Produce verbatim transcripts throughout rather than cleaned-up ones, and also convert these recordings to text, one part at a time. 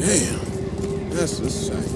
Damn, that's a sight.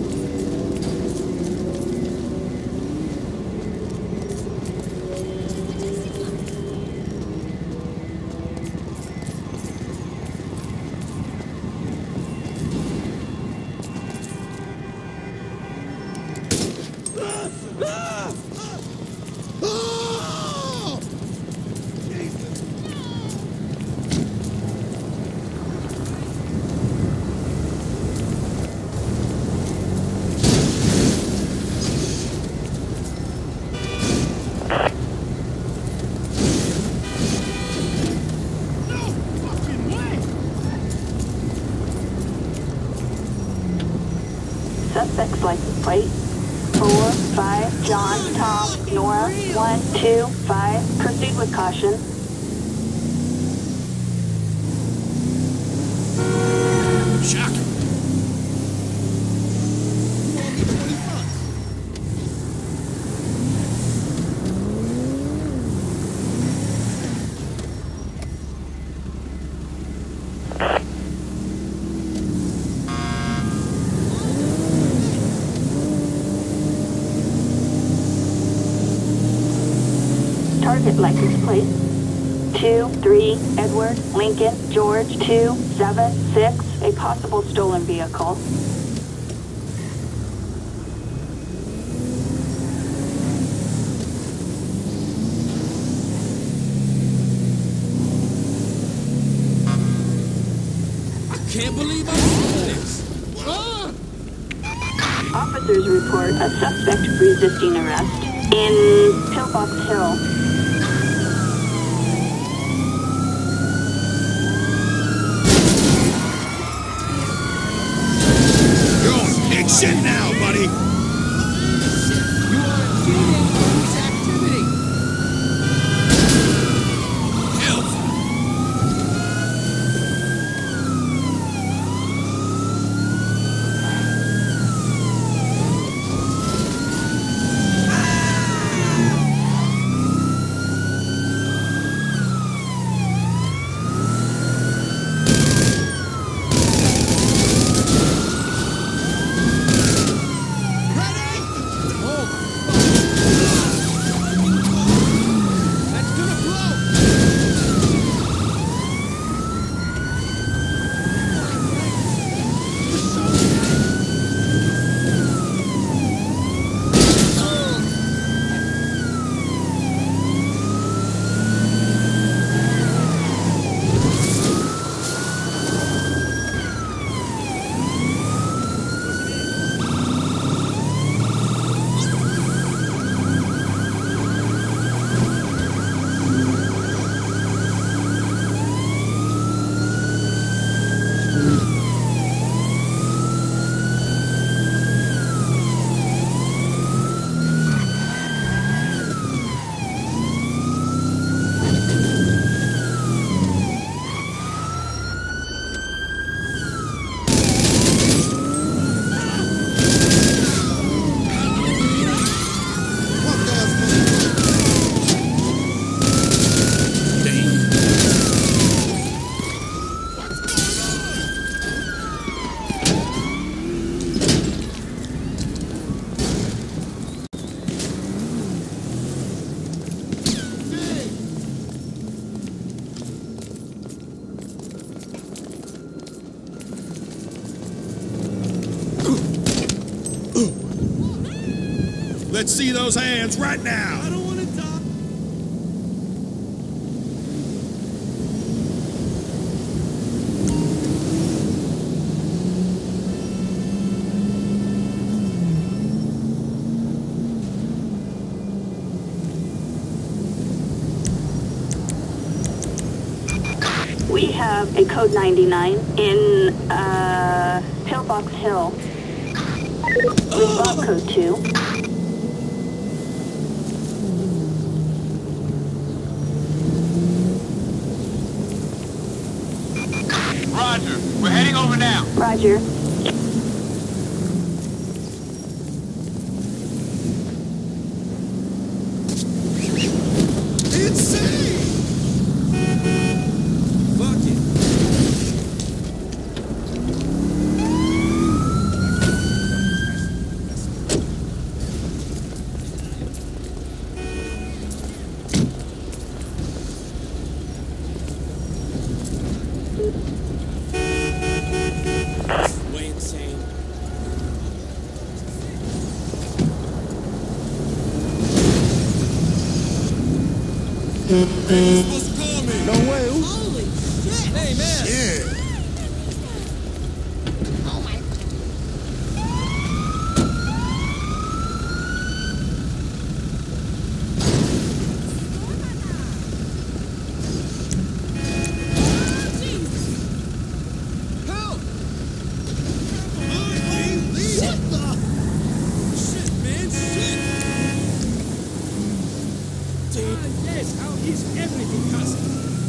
Suspect's license plate four five John Tom Nora one two five. Proceed with caution. Shocking. Target license plate two three Edward Lincoln George two seven six. A possible stolen vehicle. I can't believe I'm doing this. Ah! Officers report a suspect resisting arrest in Pillbox Hill. Shit now, buddy! You are impeding police activity! Help! Let's see those hands right now. I don't want to talk. We have a code ninety-nine in uh, Pillbox Hill. We've got code two. Roger. We're heading over now. Roger. Insane! Fuck it. Hey, you supposed to call me. No way. Who? Holy shit! Hey, man. Yeah. Oh my. Help! What the? Shit, man, shit! Dude, yes, how is everything, cousin?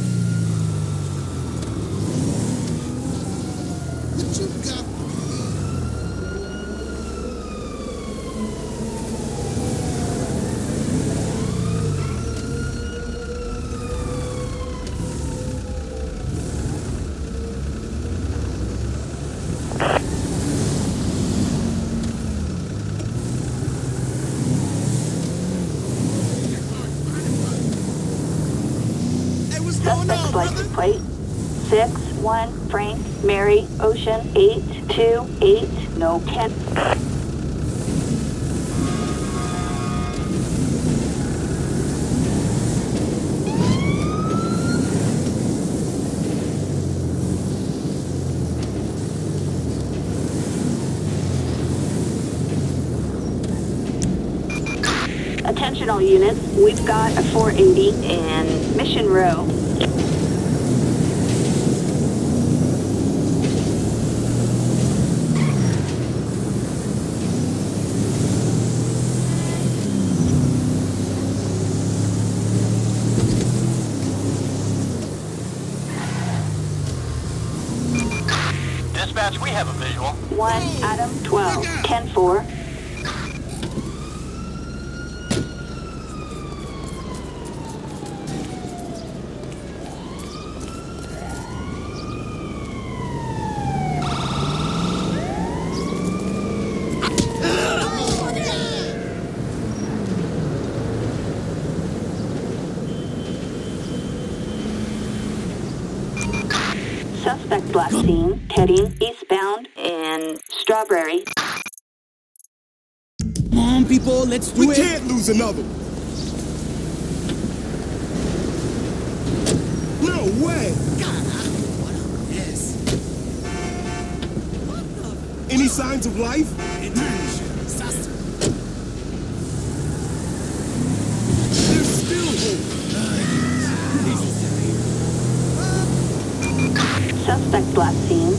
What you got? Hey, what's going Suspect's on, license brother? plate six one Frank Mary Ocean eight two eight no Ken. Attention all units, we've got a four eighty in Mission Row. Dispatch, we have a visual. one Adam twelve ten four. Suspect black scene heading eastbound in Strawberry. Come on, people, let's do We it. can't lose another. No way. Yes. Any signs of life? Disaster. There's still hope. Suspect black scene